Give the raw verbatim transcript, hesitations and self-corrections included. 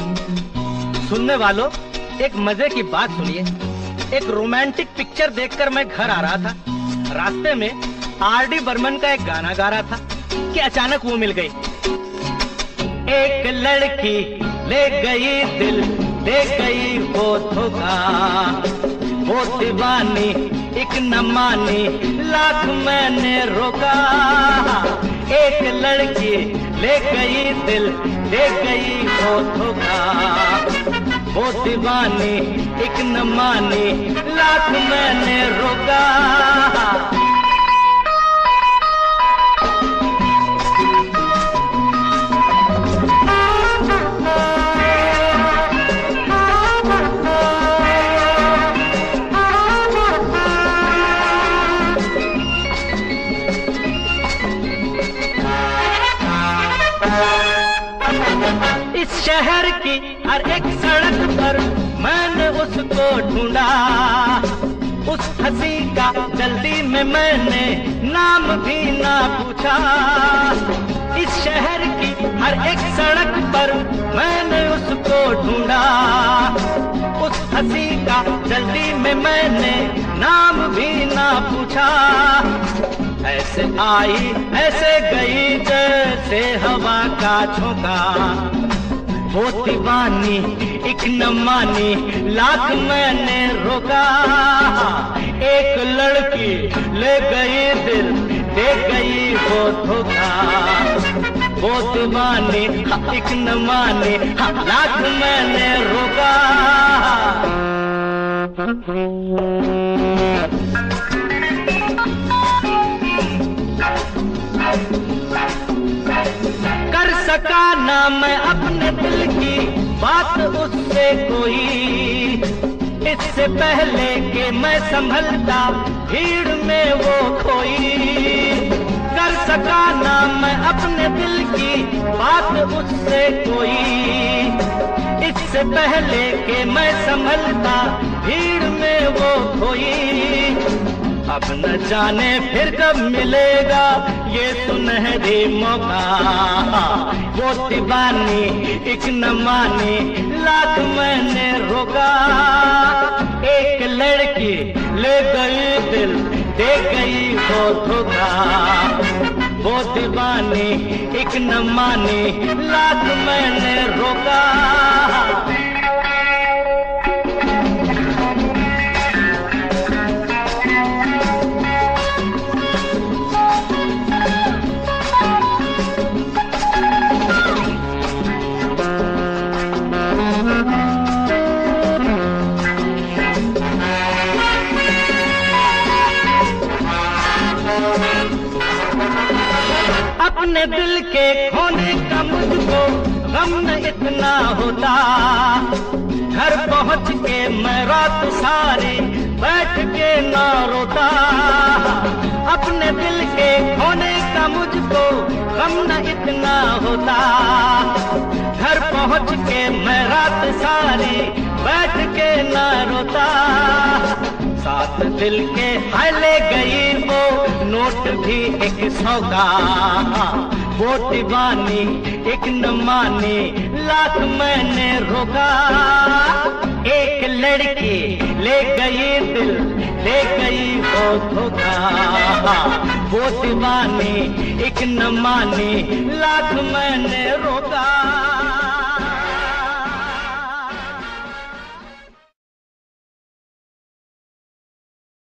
सुनने वालों, एक मजे की बात सुनिए। एक रोमांटिक पिक्चर देखकर मैं घर आ रहा था। रास्ते में आर डी बर्मन का एक गाना गा रहा था कि अचानक वो मिल गई। एक लड़की ले गई दिल, दे गई वो धोखा, वो दीवानी एक न मानी, लाख मैंने रोका। एक लड़की ले गई दिल, दे गई वो धोखा, वो दीवानी एक न मानी, लाख मैंने रोका। इस शहर की हर एक सड़क पर मैंने उसको ढूंढा, उस हंसी का जल्दी में मैंने नाम भी ना पूछा। इस शहर की हर एक सड़क पर मैंने उसको ढूंढा, उस हंसी का जल्दी में मैंने नाम भी ना पूछा। ऐसे आई ऐसे गई जैसे हवा का झोंका, वो दीवानी एक न मानी, लाख मैंने रोका। एक लड़की ले गई दिल, दे गई वो धोखा, वो दीवानी एक न मानी, लाख मैंने रोका। कर सका ना मैं अपने दिल की बात उससे कोई, इससे पहले कि मैं संभलता भीड़ में वो खोई। कर सका ना मैं अपने दिल की बात उससे कोई, इससे पहले कि मैं संभलता भीड़ में वो खोई। अब न जाने फिर कब मिलेगा ये सुनहरी मौका, वो दीवानी एक न मानी, लाख मैंने रोका। एक लड़की ले गई दिल, दे गई वो धोखा, वो दीवानी एक न मानी, लाख मैंने रोका। अपने दिल के खोने का मुझको गम न इतना होता, घर पहुंच के मैं रात सारी बैठ के ना रोता। अपने दिल के खोने का मुझको गम न इतना होता, घर पहुंच के मैं रात सारी बैठ के ना रोता। साथ दिल के हाय ले गई वो नोट भी एक सौ का, वो दीवानी एक न मानी, लाख मैंने रोका। एक लड़की ले गई दिल, ले गई वो धोखा, वो दीवानी एक न मानी, लाख मैंने रोका।